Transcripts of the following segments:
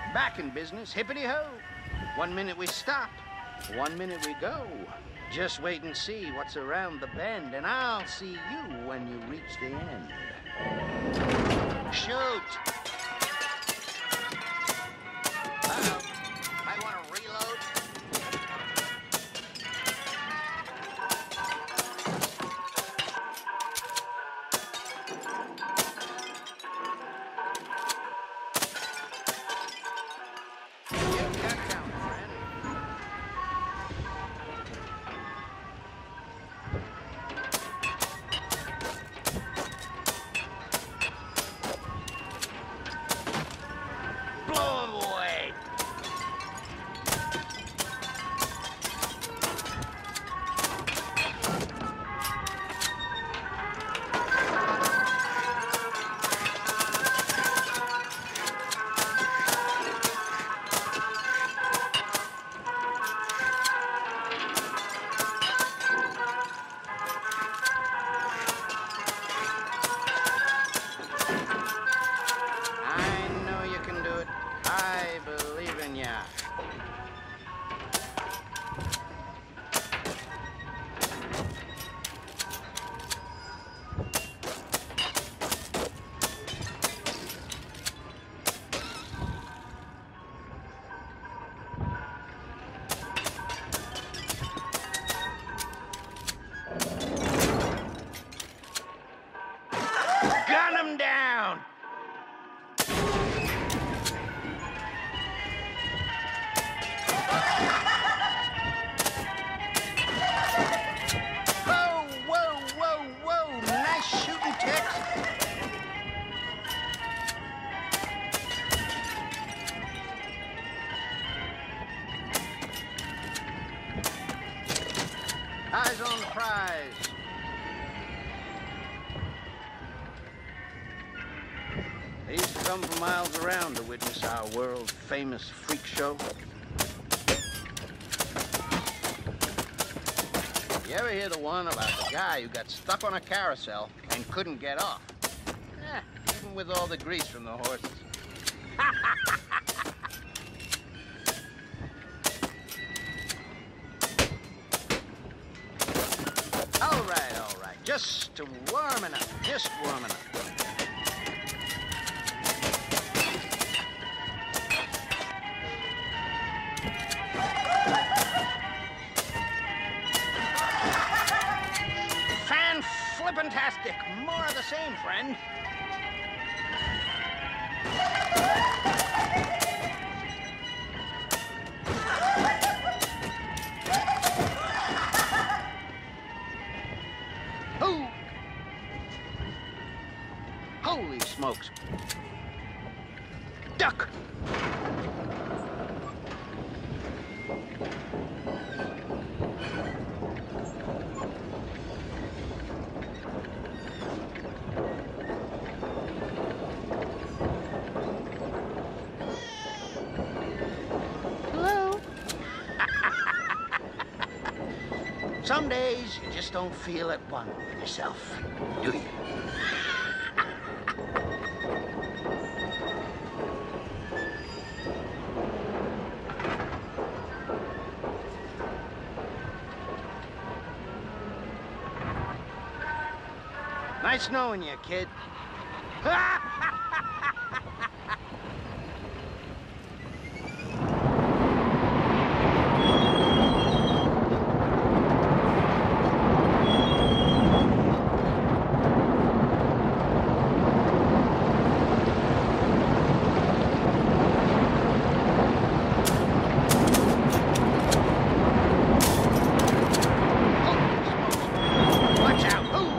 Back in business, hippity-ho. 1 minute we stop, 1 minute we go. Just wait and see what's around the bend, and I'll see you when you reach the end. Shoot! Uh-oh. Might want to reload. Get that count, friend. Blow 'em away. I know you can do it. I believe in ya. Gun 'em down! Whoa, whoa, whoa, whoa! Nice shooting, Tex. Eyes on the prize. They used to come from miles around to witness our world-famous freak show. You ever hear the one about the guy who got stuck on a carousel and couldn't get off? Even with all the grease from the horses. All right. Just warming up. Just warming up. Fan-flippantastic. More of the same, friend. Ooh. Holy smokes. Duck! Hello? Some days you just don't feel at one with yourself, do you? Nice knowing you, kid. Watch out! Ooh.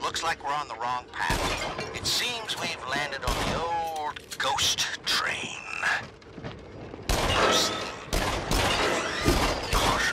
Looks like we're on the wrong path. It seems we've landed on the old ghost train. Proceed. Caution.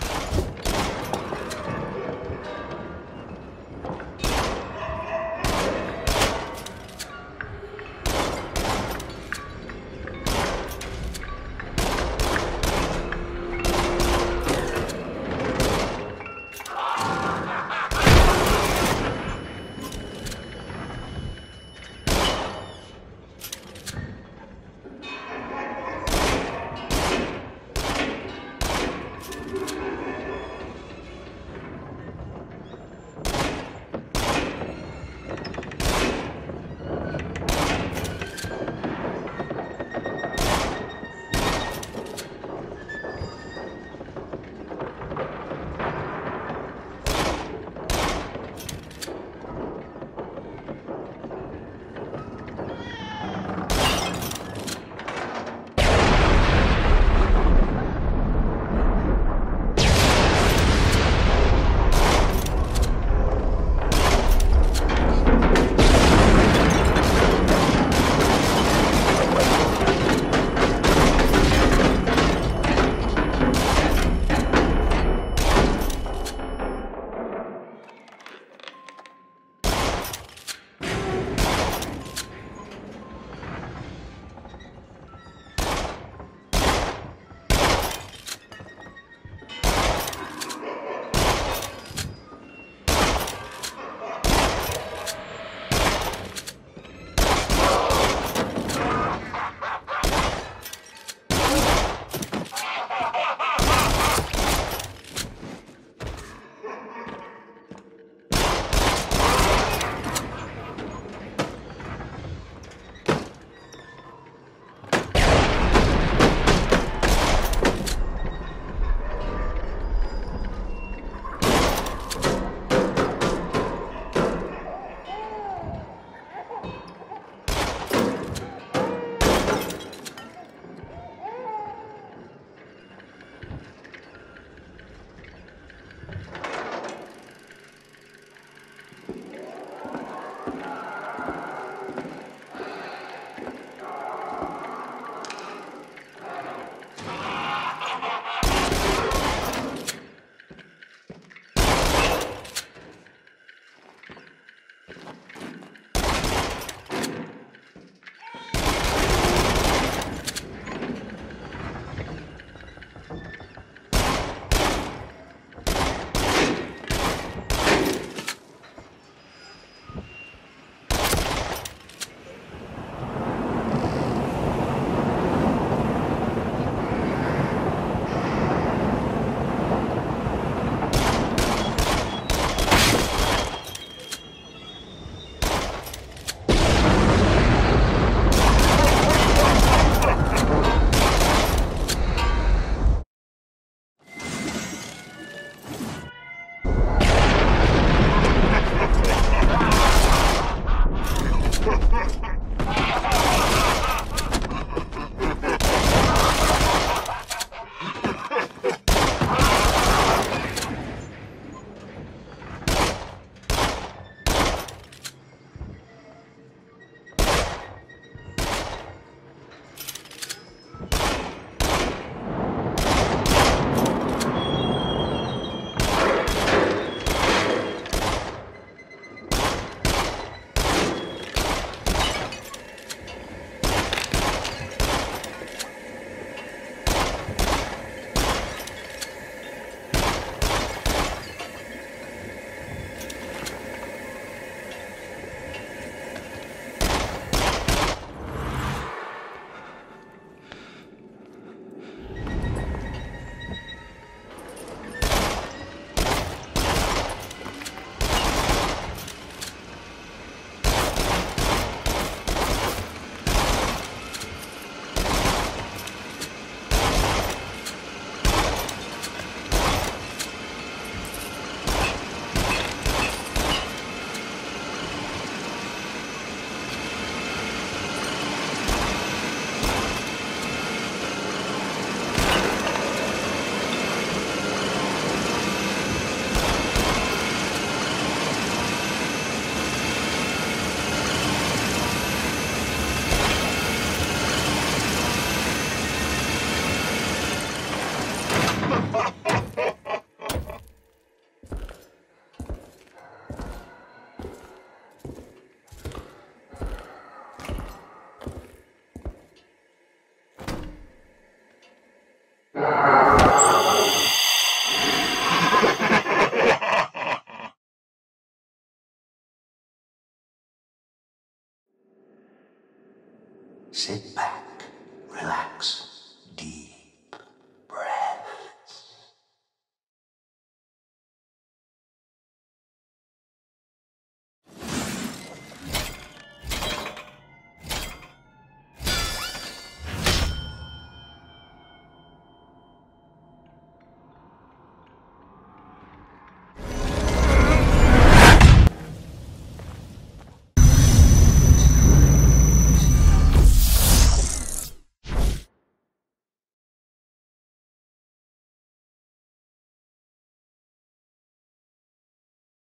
Sit back, relax,